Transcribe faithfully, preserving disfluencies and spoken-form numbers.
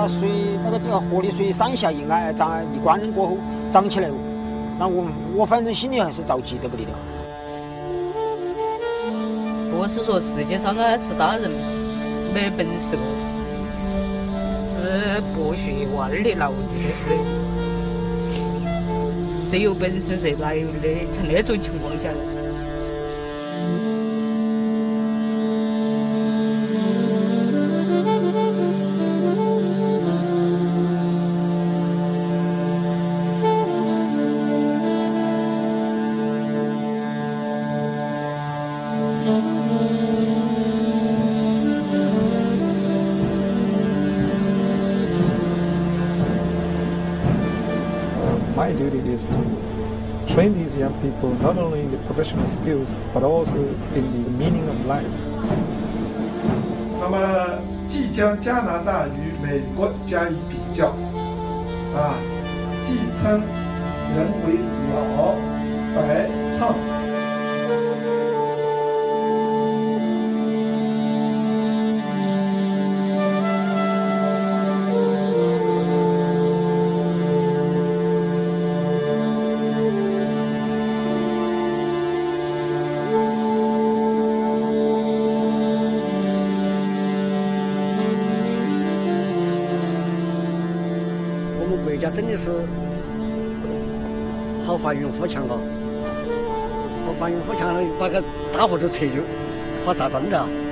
个水那个这个河的水上下一挨涨一关过后涨起来了，那我我反正心里还是着急得不得了。 不是说世界上的是大人没本事哦，是不学万里劳力的事，谁有本事谁来的，像那种情况下。 My duty is to train these young people not only in the professional skills, but also in the meaning of life. 那么，既将加拿大与美国加以比较，啊，既称人为老、白、胖。 国家真的是好发云富强了，好发云富强了，把个大货都撤就把炸断了。